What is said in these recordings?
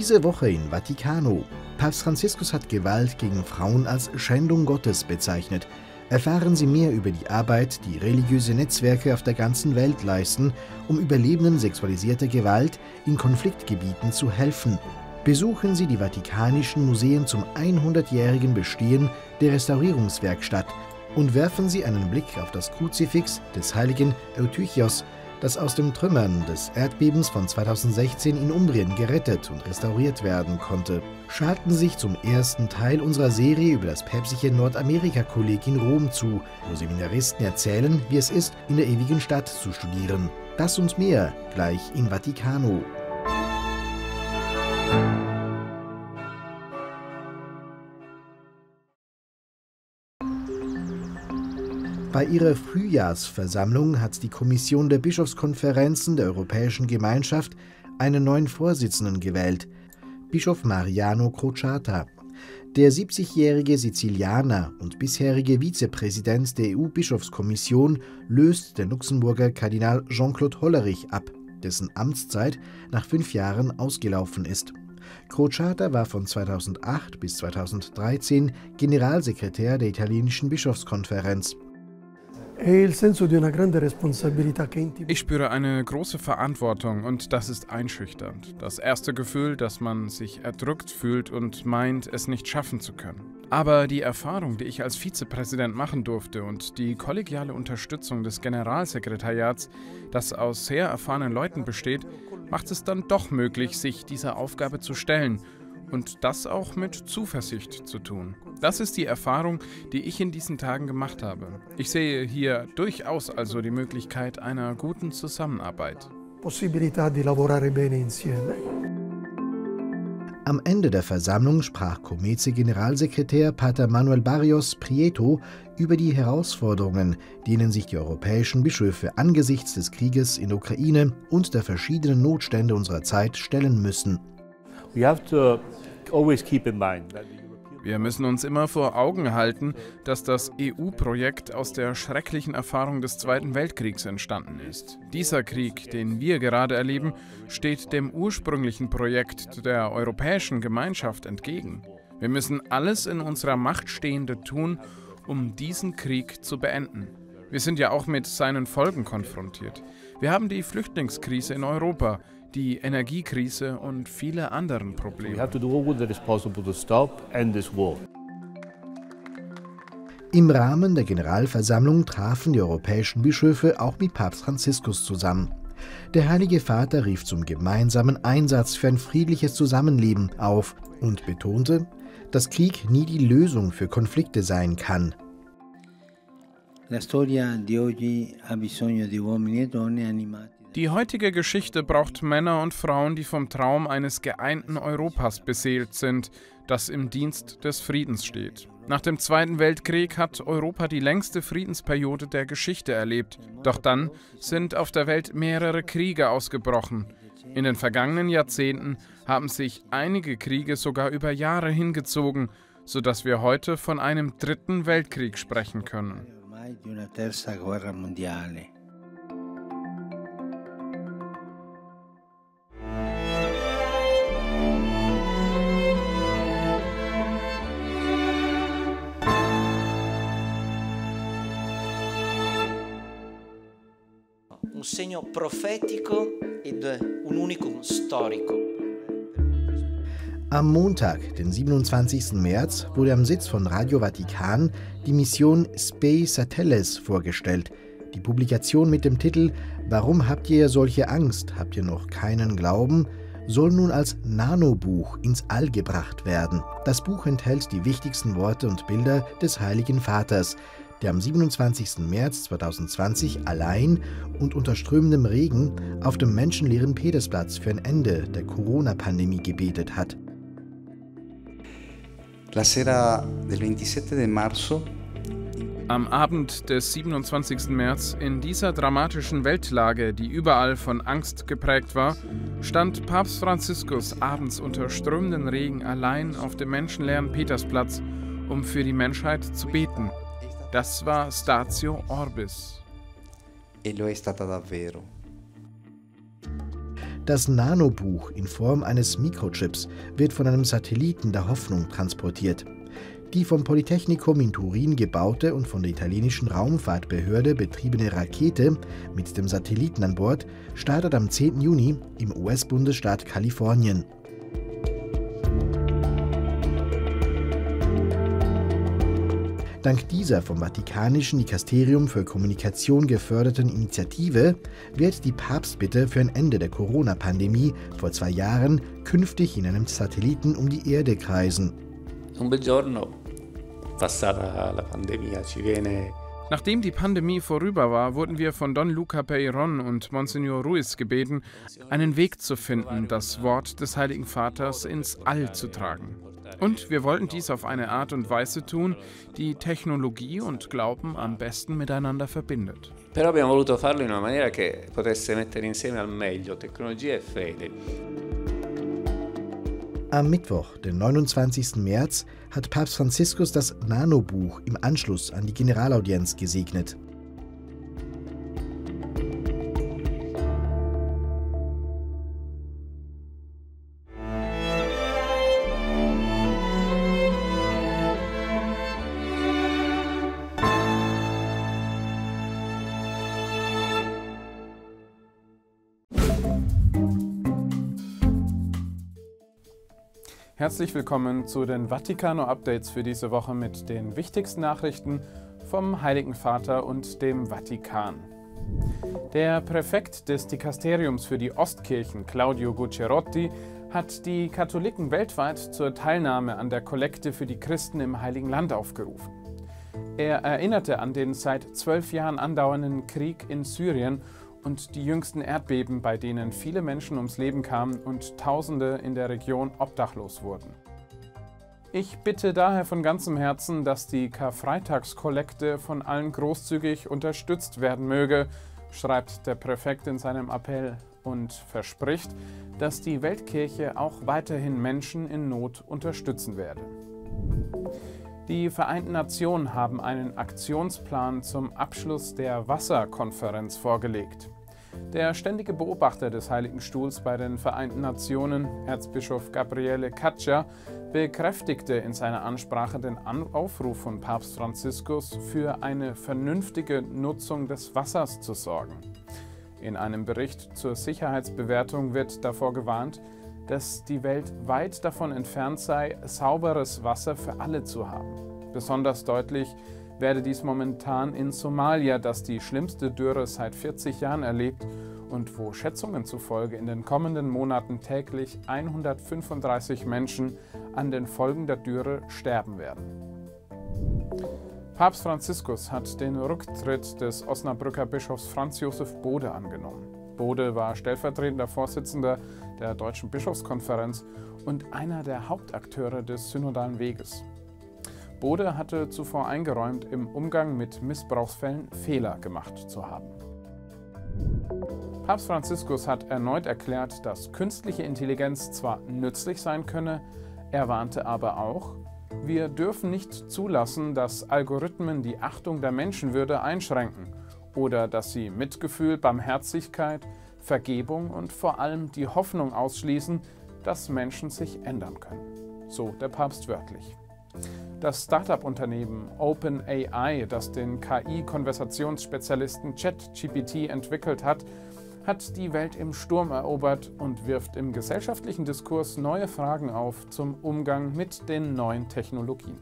Diese Woche in Vaticano. Papst Franziskus hat Gewalt gegen Frauen als Schändung Gottes bezeichnet. Erfahren Sie mehr über die Arbeit, die religiöse Netzwerke auf der ganzen Welt leisten, um Überlebenden sexualisierter Gewalt in Konfliktgebieten zu helfen. Besuchen Sie die Vatikanischen Museen zum 100-jährigen Bestehen der Restaurierungswerkstatt und werfen Sie einen Blick auf das Kruzifix des heiligen Eutychios, das aus den Trümmern des Erdbebens von 2016 in Umbrien gerettet und restauriert werden konnte. Schalten Sie sich zum ersten Teil unserer Serie über das päpstliche Nordamerika-Kolleg in Rom zu, wo Seminaristen erzählen, wie es ist, in der ewigen Stadt zu studieren. Das und mehr gleich in Vaticano. Bei ihrer Frühjahrsversammlung hat die Kommission der Bischofskonferenzen der Europäischen Gemeinschaft einen neuen Vorsitzenden gewählt, Bischof Mariano Crociata. Der 70-jährige Sizilianer und bisherige Vizepräsident der EU-Bischofskommission löst den Luxemburger Kardinal Jean-Claude Hollerich ab, dessen Amtszeit nach 5 Jahren ausgelaufen ist. Crociata war von 2008 bis 2013 Generalsekretär der italienischen Bischofskonferenz. Ich spüre eine große Verantwortung und das ist einschüchternd. Das erste Gefühl, dass man sich erdrückt fühlt und meint, es nicht schaffen zu können. Aber die Erfahrung, die ich als Vizepräsident machen durfte und die kollegiale Unterstützung des Generalsekretariats, das aus sehr erfahrenen Leuten besteht, macht es dann doch möglich, sich dieser Aufgabe zu stellen und das auch mit Zuversicht zu tun. Das ist die Erfahrung, die ich in diesen Tagen gemacht habe. Ich sehe hier durchaus also die Möglichkeit einer guten Zusammenarbeit. Am Ende der Versammlung sprach Comece-Generalsekretär Pater Manuel Barrios Prieto über die Herausforderungen, denen sich die europäischen Bischöfe angesichts des Krieges in der Ukraine und der verschiedenen Notstände unserer Zeit stellen müssen. Wir müssen uns immer vor Augen halten, dass das EU-Projekt aus der schrecklichen Erfahrung des Zweiten Weltkriegs entstanden ist. Dieser Krieg, den wir gerade erleben, steht dem ursprünglichen Projekt der Europäischen Gemeinschaft entgegen. Wir müssen alles in unserer Macht Stehende tun, um diesen Krieg zu beenden. Wir sind ja auch mit seinen Folgen konfrontiert. Wir haben die Flüchtlingskrise in Europa, die Energiekrise und viele andere Probleme. Im Rahmen der Generalversammlung trafen die europäischen Bischöfe auch mit Papst Franziskus zusammen. Der Heilige Vater rief zum gemeinsamen Einsatz für ein friedliches Zusammenleben auf und betonte, dass Krieg nie die Lösung für Konflikte sein kann. Die heutige Geschichte braucht Männer und Frauen, die vom Traum eines geeinten Europas beseelt sind, das im Dienst des Friedens steht. Nach dem Zweiten Weltkrieg hat Europa die längste Friedensperiode der Geschichte erlebt. Doch dann sind auf der Welt mehrere Kriege ausgebrochen. In den vergangenen Jahrzehnten haben sich einige Kriege sogar über Jahre hingezogen, sodass wir heute von einem dritten Weltkrieg sprechen können. Un segno profetico ed un unicum storico. Am Montag, den 27. März, wurde am Sitz von Radio Vatikan die Mission Spei Satellis vorgestellt. Die Publikation mit dem Titel »Warum habt ihr solche Angst? Habt ihr noch keinen Glauben?« soll nun als Nanobuch ins All gebracht werden. Das Buch enthält die wichtigsten Worte und Bilder des Heiligen Vaters, der am 27. März 2020 allein und unter strömendem Regen auf dem menschenleeren Petersplatz für ein Ende der Corona-Pandemie gebetet hat. Am Abend des 27. März, in dieser dramatischen Weltlage, die überall von Angst geprägt war, stand Papst Franziskus abends unter strömenden Regen allein auf dem menschenleeren Petersplatz, um für die Menschheit zu beten. Das war Statio Orbis. Das Nanobuch in Form eines Mikrochips wird von einem Satelliten der Hoffnung transportiert. Die vom Polytechnikum in Turin gebaute und von der italienischen Raumfahrtbehörde betriebene Rakete mit dem Satelliten an Bord startet am 10. Juni im US-Bundesstaat Kalifornien. Dank dieser vom Vatikanischen Dikasterium für Kommunikation geförderten Initiative wird die Papstbitte für ein Ende der Corona-Pandemie vor 2 Jahren künftig in einem Satelliten um die Erde kreisen. Un bel giorno, passata la pandemia, ci viene. Nachdem die Pandemie vorüber war, wurden wir von Don Luca Peiron und Monsignor Ruiz gebeten, einen Weg zu finden, das Wort des Heiligen Vaters ins All zu tragen. Und wir wollten dies auf eine Art und Weise tun, die Technologie und Glauben am besten miteinander verbindet. Però abbiamo voluto farlo in una maniera che potesse mettere insieme al meglio tecnologia e fede. Am Mittwoch, den 29. März, hat Papst Franziskus das Nanobuch im Anschluss an die Generalaudienz gesegnet. Herzlich willkommen zu den Vaticano-Updates für diese Woche mit den wichtigsten Nachrichten vom Heiligen Vater und dem Vatikan. Der Präfekt des Dikasteriums für die Ostkirchen, Claudio Guccerotti, hat die Katholiken weltweit zur Teilnahme an der Kollekte für die Christen im Heiligen Land aufgerufen. Er erinnerte an den seit 12 Jahren andauernden Krieg in Syrien und die jüngsten Erdbeben, bei denen viele Menschen ums Leben kamen und Tausende in der Region obdachlos wurden. Ich bitte daher von ganzem Herzen, dass die Karfreitagskollekte von allen großzügig unterstützt werden möge, schreibt der Präfekt in seinem Appell und verspricht, dass die Weltkirche auch weiterhin Menschen in Not unterstützen werde. Die Vereinten Nationen haben einen Aktionsplan zum Abschluss der Wasserkonferenz vorgelegt. Der ständige Beobachter des Heiligen Stuhls bei den Vereinten Nationen, Erzbischof Gabriele Caccia, bekräftigte in seiner Ansprache den Aufruf von Papst Franziskus, für eine vernünftige Nutzung des Wassers zu sorgen. In einem Bericht zur Sicherheitsbewertung wird davor gewarnt, dass die Welt weit davon entfernt sei, sauberes Wasser für alle zu haben. Besonders deutlich werde dies momentan in Somalia, das die schlimmste Dürre seit 40 Jahren erlebt und wo Schätzungen zufolge in den kommenden Monaten täglich 135 Menschen an den Folgen der Dürre sterben werden. Papst Franziskus hat den Rücktritt des Osnabrücker Bischofs Franz Josef Bode angenommen. Bode war stellvertretender Vorsitzender der Deutschen Bischofskonferenz und einer der Hauptakteure des Synodalen Weges. Bode hatte zuvor eingeräumt, im Umgang mit Missbrauchsfällen Fehler gemacht zu haben. Papst Franziskus hat erneut erklärt, dass künstliche Intelligenz zwar nützlich sein könne, er warnte aber auch, wir dürfen nicht zulassen, dass Algorithmen die Achtung der Menschenwürde einschränken oder dass sie Mitgefühl, Barmherzigkeit, Vergebung und vor allem die Hoffnung ausschließen, dass Menschen sich ändern können. So der Papst wörtlich. Das Start-up-Unternehmen OpenAI, das den KI-Konversationsspezialisten ChatGPT entwickelt hat, hat die Welt im Sturm erobert und wirft im gesellschaftlichen Diskurs neue Fragen auf zum Umgang mit den neuen Technologien.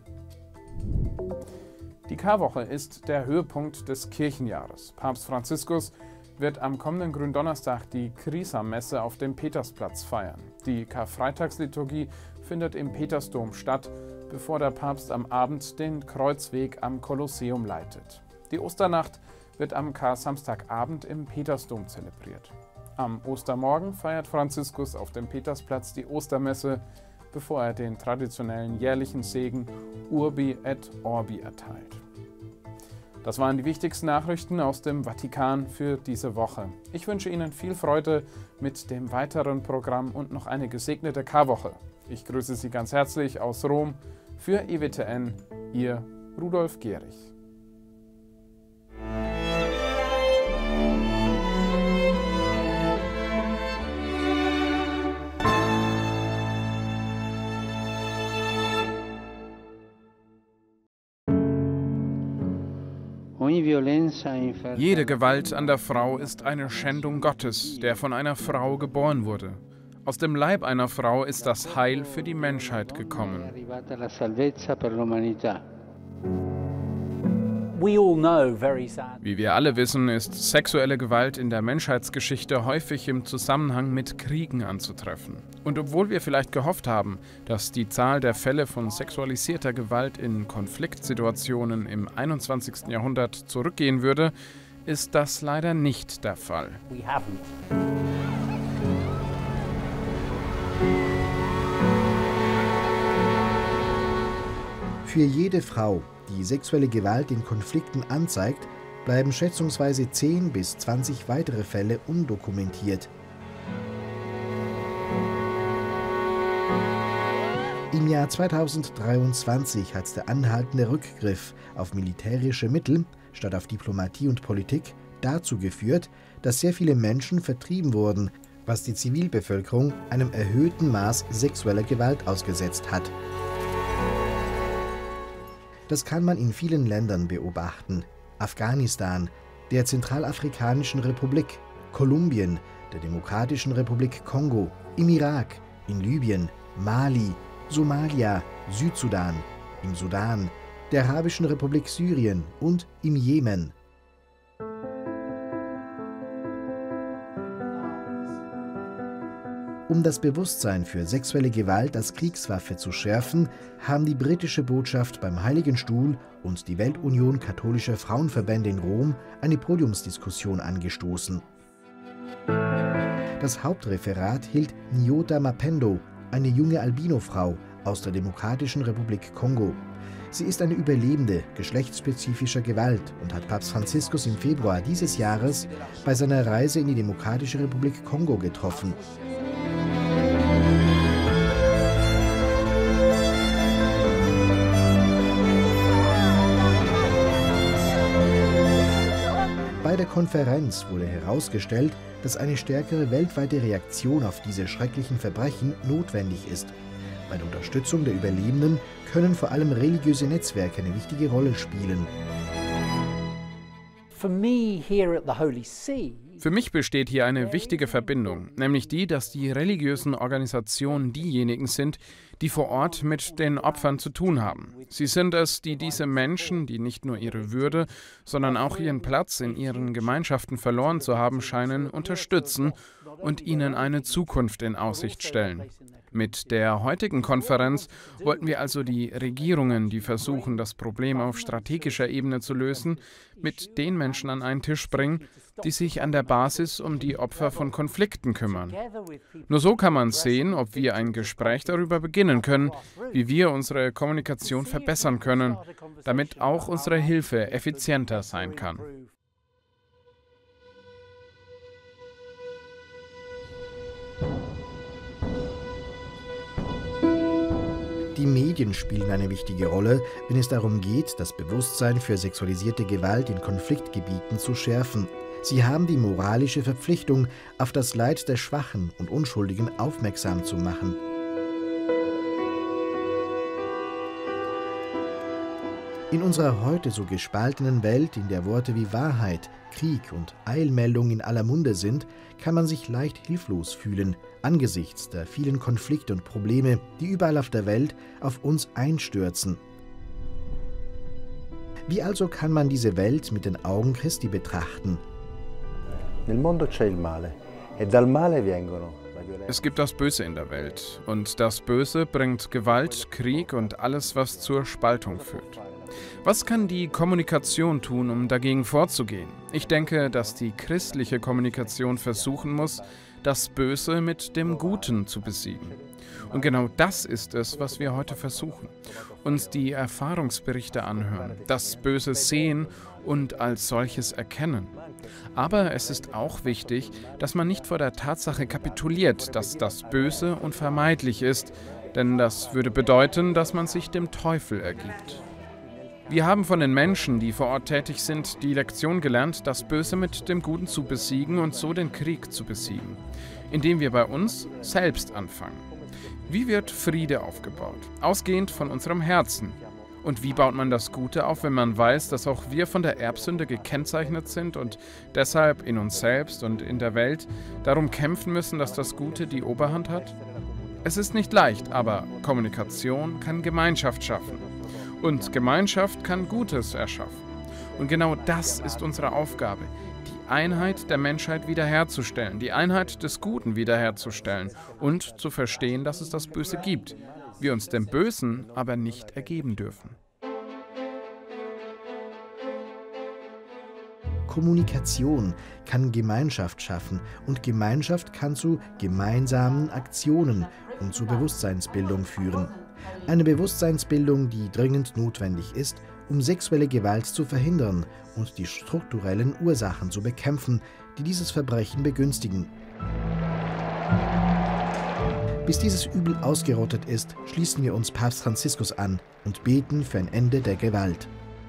Die Karwoche ist der Höhepunkt des Kirchenjahres. Papst Franziskus wird am kommenden Gründonnerstag die Chrisam-Messe auf dem Petersplatz feiern. Die Karfreitagsliturgie findet im Petersdom statt, bevor der Papst am Abend den Kreuzweg am Kolosseum leitet. Die Osternacht wird am Kar-Samstagabend im Petersdom zelebriert. Am Ostermorgen feiert Franziskus auf dem Petersplatz die Ostermesse, bevor er den traditionellen jährlichen Segen Urbi et Orbi erteilt. Das waren die wichtigsten Nachrichten aus dem Vatikan für diese Woche. Ich wünsche Ihnen viel Freude mit dem weiteren Programm und noch eine gesegnete Karwoche. Ich grüße Sie ganz herzlich aus Rom. Für EWTN, Ihr Rudolf Gehrig. Jede Gewalt an der Frau ist eine Schändung Gottes, der von einer Frau geboren wurde. Aus dem Leib einer Frau ist das Heil für die Menschheit gekommen. Wie wir alle wissen, ist sexuelle Gewalt in der Menschheitsgeschichte häufig im Zusammenhang mit Kriegen anzutreffen. Und obwohl wir vielleicht gehofft haben, dass die Zahl der Fälle von sexualisierter Gewalt in Konfliktsituationen im 21. Jahrhundert zurückgehen würde, ist das leider nicht der Fall. Für jede Frau, die sexuelle Gewalt in Konflikten anzeigt, bleiben schätzungsweise 10 bis 20 weitere Fälle undokumentiert. Im Jahr 2023 hat der anhaltende Rückgriff auf militärische Mittel statt auf Diplomatie und Politik dazu geführt, dass sehr viele Menschen vertrieben wurden, was die Zivilbevölkerung einem erhöhten Maß sexueller Gewalt ausgesetzt hat. Das kann man in vielen Ländern beobachten. Afghanistan, der Zentralafrikanischen Republik, Kolumbien, der Demokratischen Republik Kongo, im Irak, in Libyen, Mali, Somalia, Südsudan, im Sudan, der Arabischen Republik Syrien und im Jemen. Um das Bewusstsein für sexuelle Gewalt als Kriegswaffe zu schärfen, haben die britische Botschaft beim Heiligen Stuhl und die Weltunion katholischer Frauenverbände in Rom eine Podiumsdiskussion angestoßen. Das Hauptreferat hielt Nyota Mapendo, eine junge Albino-Frau aus der Demokratischen Republik Kongo. Sie ist eine Überlebende geschlechtsspezifischer Gewalt und hat Papst Franziskus im Februar dieses Jahres bei seiner Reise in die Demokratische Republik Kongo getroffen. Bei der Konferenz wurde herausgestellt, dass eine stärkere weltweite Reaktion auf diese schrecklichen Verbrechen notwendig ist. Bei der Unterstützung der Überlebenden können vor allem religiöse Netzwerke eine wichtige Rolle spielen. Für mich besteht hier eine wichtige Verbindung, nämlich die, dass die religiösen Organisationen diejenigen sind, die vor Ort mit den Opfern zu tun haben. Sie sind es, die diese Menschen, die nicht nur ihre Würde, sondern auch ihren Platz in ihren Gemeinschaften verloren zu haben scheinen, unterstützen und ihnen eine Zukunft in Aussicht stellen. Mit der heutigen Konferenz wollten wir also die Regierungen, die versuchen, das Problem auf strategischer Ebene zu lösen, mit den Menschen an einen Tisch bringen, die sich an der Basis um die Opfer von Konflikten kümmern. Nur so kann man sehen, ob wir ein Gespräch darüber beginnen können, wie wir unsere Kommunikation verbessern können, damit auch unsere Hilfe effizienter sein kann. Die Medien spielen eine wichtige Rolle, wenn es darum geht, das Bewusstsein für sexualisierte Gewalt in Konfliktgebieten zu schärfen. Sie haben die moralische Verpflichtung, auf das Leid der Schwachen und Unschuldigen aufmerksam zu machen. In unserer heute so gespaltenen Welt, in der Worte wie Wahrheit, Krieg und Eilmeldung in aller Munde sind, kann man sich leicht hilflos fühlen, angesichts der vielen Konflikte und Probleme, die überall auf der Welt auf uns einstürzen. Wie also kann man diese Welt mit den Augen Christi betrachten? Es gibt das Böse in der Welt, und das Böse bringt Gewalt, Krieg und alles, was zur Spaltung führt. Was kann die Kommunikation tun, um dagegen vorzugehen? Ich denke, dass die christliche Kommunikation versuchen muss, das Böse mit dem Guten zu besiegen. Und genau das ist es, was wir heute versuchen. Uns die Erfahrungsberichte anhören, das Böse sehen und als solches erkennen. Aber es ist auch wichtig, dass man nicht vor der Tatsache kapituliert, dass das Böse unvermeidlich ist, denn das würde bedeuten, dass man sich dem Teufel ergibt. Wir haben von den Menschen, die vor Ort tätig sind, die Lektion gelernt, das Böse mit dem Guten zu besiegen und so den Krieg zu besiegen, indem wir bei uns selbst anfangen. Wie wird Friede aufgebaut? Ausgehend von unserem Herzen. Und wie baut man das Gute auf, wenn man weiß, dass auch wir von der Erbsünde gekennzeichnet sind und deshalb in uns selbst und in der Welt darum kämpfen müssen, dass das Gute die Oberhand hat? Es ist nicht leicht, aber Kommunikation kann Gemeinschaft schaffen. Und Gemeinschaft kann Gutes erschaffen. Und genau das ist unsere Aufgabe, die Einheit der Menschheit wiederherzustellen, die Einheit des Guten wiederherzustellen und zu verstehen, dass es das Böse gibt, wir uns dem Bösen aber nicht ergeben dürfen. Kommunikation kann Gemeinschaft schaffen und Gemeinschaft kann zu gemeinsamen Aktionen und zu Bewusstseinsbildung führen. Eine Bewusstseinsbildung, die dringend notwendig ist, um sexuelle Gewalt zu verhindern und die strukturellen Ursachen zu bekämpfen, die dieses Verbrechen begünstigen. Bis dieses Übel ausgerottet ist, schließen wir uns Papst Franziskus an und beten für ein Ende der Gewalt.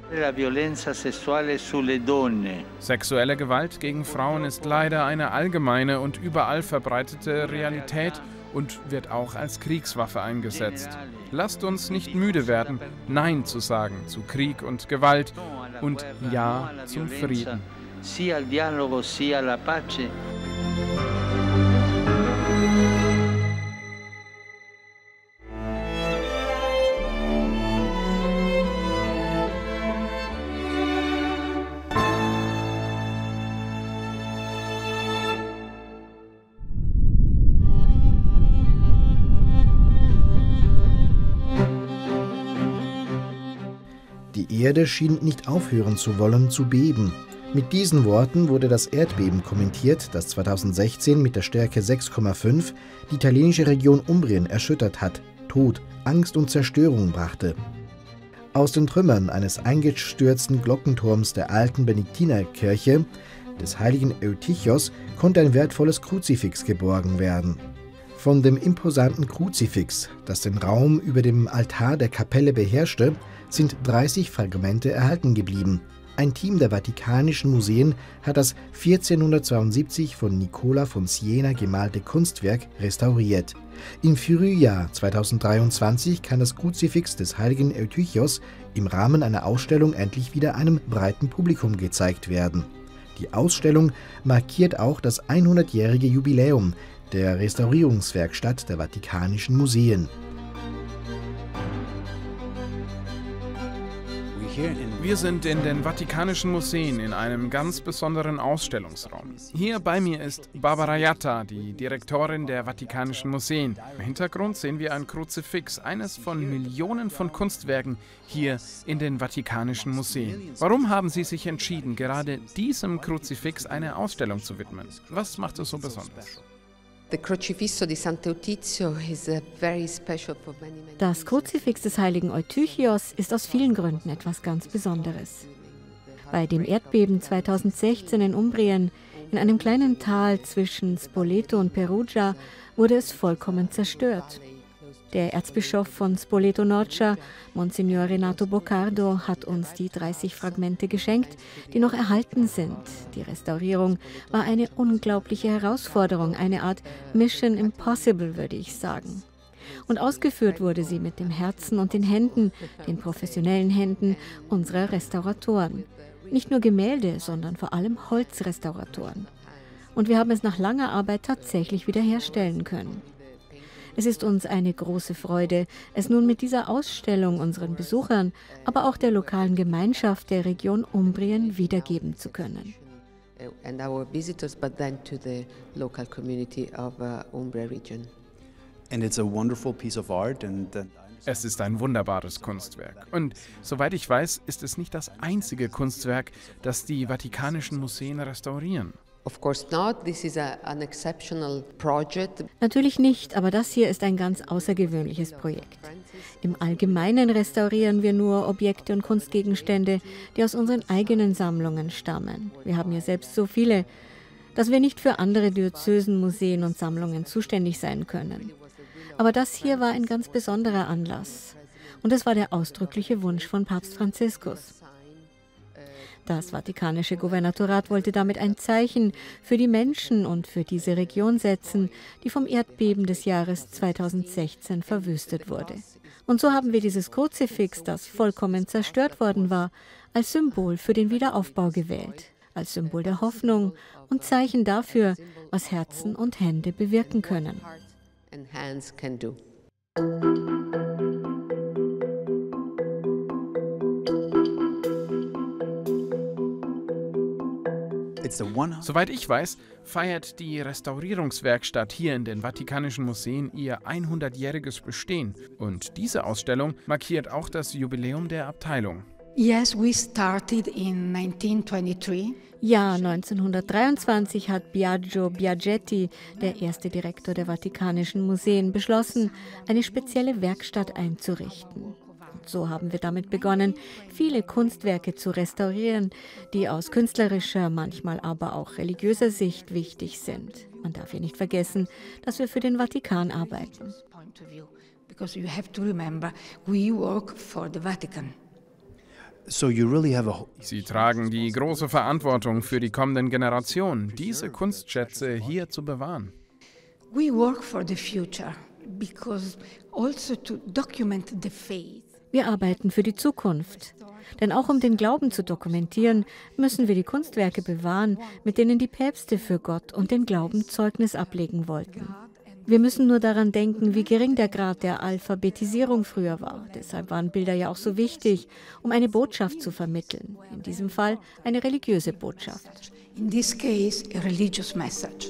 Sexuelle Gewalt gegen Frauen ist leider eine allgemeine und überall verbreitete Realität und wird auch als Kriegswaffe eingesetzt. Lasst uns nicht müde werden, Nein zu sagen zu Krieg und Gewalt und Ja zum Frieden. Sia al dialogo, sia alla pace. Die Erde schien nicht aufhören zu wollen, zu beben. Mit diesen Worten wurde das Erdbeben kommentiert, das 2016 mit der Stärke 6,5 die italienische Region Umbrien erschüttert hat, Tod, Angst und Zerstörung brachte. Aus den Trümmern eines eingestürzten Glockenturms der alten Benediktinerkirche des heiligen Eutychios konnte ein wertvolles Kruzifix geborgen werden. Von dem imposanten Kruzifix, das den Raum über dem Altar der Kapelle beherrschte, sind 30 Fragmente erhalten geblieben. Ein Team der Vatikanischen Museen hat das 1472 von Nicola von Siena gemalte Kunstwerk restauriert. Im Frühjahr 2023 kann das Kruzifix des heiligen Eutychios im Rahmen einer Ausstellung endlich wieder einem breiten Publikum gezeigt werden. Die Ausstellung markiert auch das 100-jährige Jubiläum der Restaurierungswerkstatt der Vatikanischen Museen. Wir sind in den Vatikanischen Museen in einem ganz besonderen Ausstellungsraum. Hier bei mir ist Barbara Jatta, die Direktorin der Vatikanischen Museen. Im Hintergrund sehen wir ein Kruzifix, eines von Millionen von Kunstwerken hier in den Vatikanischen Museen. Warum haben Sie sich entschieden, gerade diesem Kruzifix eine Ausstellung zu widmen? Was macht es so besonders? Das Kruzifix des heiligen Eutychios ist aus vielen Gründen etwas ganz Besonderes. Bei dem Erdbeben 2016 in Umbrien, in einem kleinen Tal zwischen Spoleto und Perugia, wurde es vollkommen zerstört. Der Erzbischof von Spoleto-Norcia, Monsignor Renato Boccardo, hat uns die 30 Fragmente geschenkt, die noch erhalten sind. Die Restaurierung war eine unglaubliche Herausforderung, eine Art Mission Impossible, würde ich sagen. Und ausgeführt wurde sie mit dem Herzen und den Händen, den professionellen Händen unserer Restauratoren. Nicht nur Gemälde, sondern vor allem Holzrestauratoren. Und wir haben es nach langer Arbeit tatsächlich wiederherstellen können. Es ist uns eine große Freude, es nun mit dieser Ausstellung unseren Besuchern, aber auch der lokalen Gemeinschaft der Region Umbrien wiedergeben zu können. Es ist ein wunderbares Kunstwerk. Und soweit ich weiß, ist es nicht das einzige Kunstwerk, das die Vatikanischen Museen restaurieren. Natürlich nicht, aber das hier ist ein ganz außergewöhnliches Projekt. Im Allgemeinen restaurieren wir nur Objekte und Kunstgegenstände, die aus unseren eigenen Sammlungen stammen. Wir haben ja selbst so viele, dass wir nicht für andere Diözesen, Museen und Sammlungen zuständig sein können. Aber das hier war ein ganz besonderer Anlass. Und es war der ausdrückliche Wunsch von Papst Franziskus. Das Vatikanische Gouvernatorat wollte damit ein Zeichen für die Menschen und für diese Region setzen, die vom Erdbeben des Jahres 2016 verwüstet wurde. Und so haben wir dieses Kruzifix, das vollkommen zerstört worden war, als Symbol für den Wiederaufbau gewählt, als Symbol der Hoffnung und Zeichen dafür, was Herzen und Hände bewirken können. Soweit ich weiß, feiert die Restaurierungswerkstatt hier in den Vatikanischen Museen ihr 100-jähriges Bestehen. Und diese Ausstellung markiert auch das Jubiläum der Abteilung. Yes, we started in 1923. Ja, 1923 hat Biagio Biagetti, der erste Direktor der Vatikanischen Museen, beschlossen, eine spezielle Werkstatt einzurichten. So haben wir damit begonnen, viele Kunstwerke zu restaurieren, die aus künstlerischer, manchmal aber auch religiöser Sicht wichtig sind. Man darf hier nicht vergessen, dass wir für den Vatikan arbeiten. Because you have to remember, we work for the Vatican. Sie tragen die große Verantwortung für die kommenden Generationen, diese Kunstschätze hier zu bewahren. We work for the future because also to document the faith. Wir arbeiten für die Zukunft. Denn auch um den Glauben zu dokumentieren, müssen wir die Kunstwerke bewahren, mit denen die Päpste für Gott und den Glauben Zeugnis ablegen wollten. Wir müssen nur daran denken, wie gering der Grad der Alphabetisierung früher war. Deshalb waren Bilder ja auch so wichtig, um eine Botschaft zu vermitteln. In diesem Fall eine religiöse Botschaft. In this case, a religious message.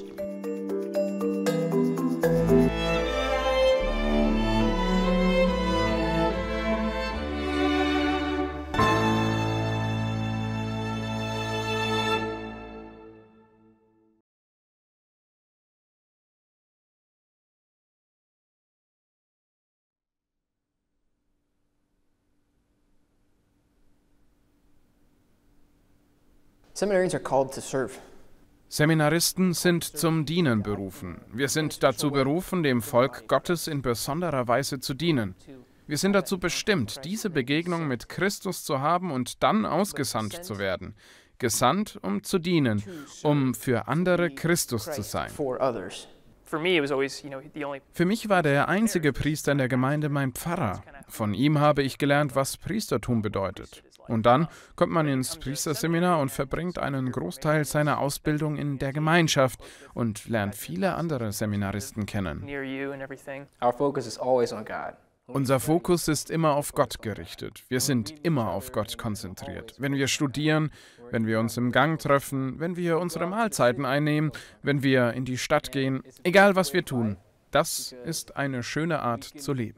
Seminarians are called to serve. Seminaristen sind zum Dienen berufen. Wir sind dazu berufen, dem Volk Gottes in besonderer Weise zu dienen. Wir sind dazu bestimmt, diese Begegnung mit Christus zu haben und dann ausgesandt zu werden. Gesandt, um zu dienen, um für andere Christus zu sein. Für mich war der einzige Priester in der Gemeinde mein Pfarrer. Von ihm habe ich gelernt, was Priestertum bedeutet. Und dann kommt man ins Priesterseminar und verbringt einen Großteil seiner Ausbildung in der Gemeinschaft und lernt viele andere Seminaristen kennen. Unser Fokus ist immer auf Gott gerichtet. Wir sind immer auf Gott konzentriert. Wenn wir studieren, wenn wir uns im Gang treffen, wenn wir unsere Mahlzeiten einnehmen, wenn wir in die Stadt gehen, egal was wir tun, das ist eine schöne Art zu leben.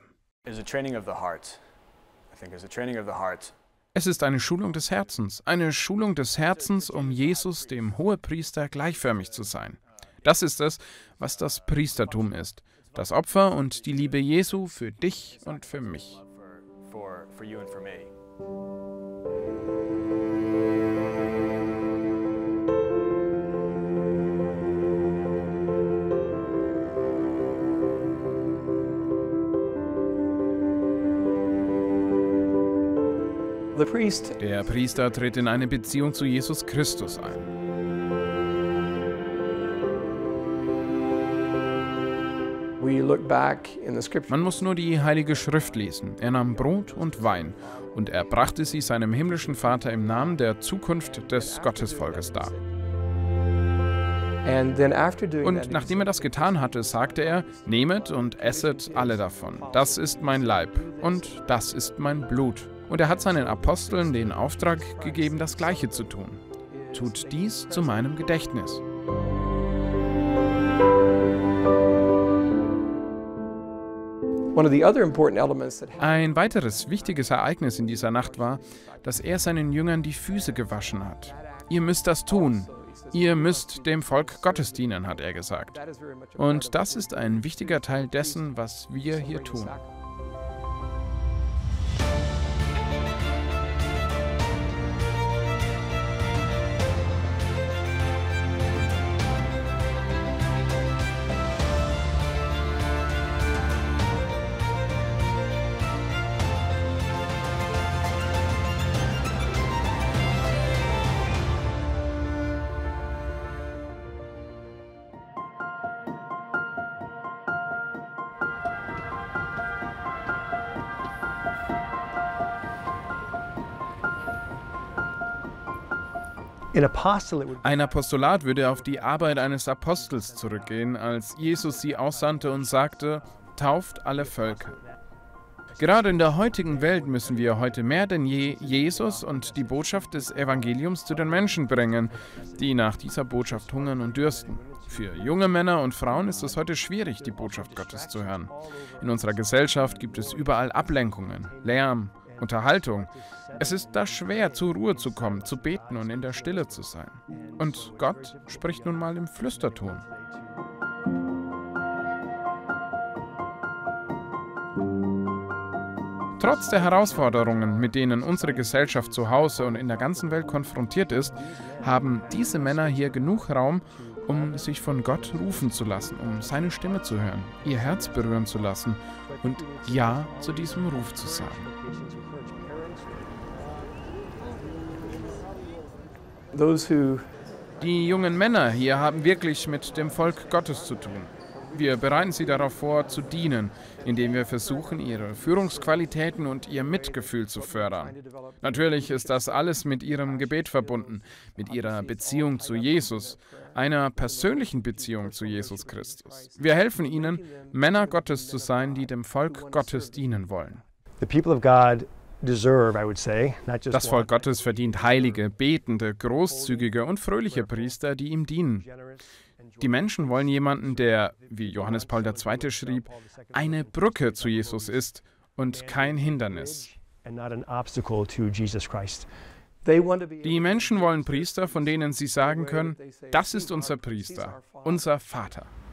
Es ist eine Schulung des Herzens, um Jesus, dem Hohepriester, gleichförmig zu sein. Das ist es, was das Priestertum ist. Das Opfer und die Liebe Jesu für dich und für mich. Der Priester tritt in eine Beziehung zu Jesus Christus ein. Man muss nur die Heilige Schrift lesen. Er nahm Brot und Wein und er brachte sie seinem himmlischen Vater im Namen der Zukunft des Gottesvolkes dar. Und nachdem er das getan hatte, sagte er, nehmet und esset alle davon. Das ist mein Leib und das ist mein Blut. Und er hat seinen Aposteln den Auftrag gegeben, das Gleiche zu tun. Tut dies zu meinem Gedächtnis. Ein weiteres wichtiges Ereignis in dieser Nacht war, dass er seinen Jüngern die Füße gewaschen hat. Ihr müsst das tun. Ihr müsst dem Volk Gottes dienen, hat er gesagt. Und das ist ein wichtiger Teil dessen, was wir hier tun. Ein Apostolat würde auf die Arbeit eines Apostels zurückgehen, als Jesus sie aussandte und sagte, tauft alle Völker. Gerade in der heutigen Welt müssen wir heute mehr denn je Jesus und die Botschaft des Evangeliums zu den Menschen bringen, die nach dieser Botschaft hungern und dürsten. Für junge Männer und Frauen ist es heute schwierig, die Botschaft Gottes zu hören. In unserer Gesellschaft gibt es überall Ablenkungen, Lärm, Unterhaltung. Es ist da schwer, zur Ruhe zu kommen, zu beten und in der Stille zu sein. Und Gott spricht nun mal im Flüsterton. Trotz der Herausforderungen, mit denen unsere Gesellschaft zu Hause und in der ganzen Welt konfrontiert ist, haben diese Männer hier genug Raum, um sich von Gott rufen zu lassen, um seine Stimme zu hören, ihr Herz berühren zu lassen und Ja zu diesem Ruf zu sagen. Die jungen Männer hier haben wirklich mit dem Volk Gottes zu tun. Wir bereiten sie darauf vor, zu dienen, indem wir versuchen, ihre Führungsqualitäten und ihr Mitgefühl zu fördern. Natürlich ist das alles mit ihrem Gebet verbunden, mit ihrer Beziehung zu Jesus, einer persönlichen Beziehung zu Jesus Christus. Wir helfen ihnen, Männer Gottes zu sein, die dem Volk Gottes dienen wollen. Das Volk Gottes verdient heilige, betende, großzügige und fröhliche Priester, die ihm dienen. Die Menschen wollen jemanden, der, wie Johannes Paul II. Schrieb, eine Brücke zu Jesus ist und kein Hindernis. Die Menschen wollen Priester, von denen sie sagen können, das ist unser Priester, unser Vater.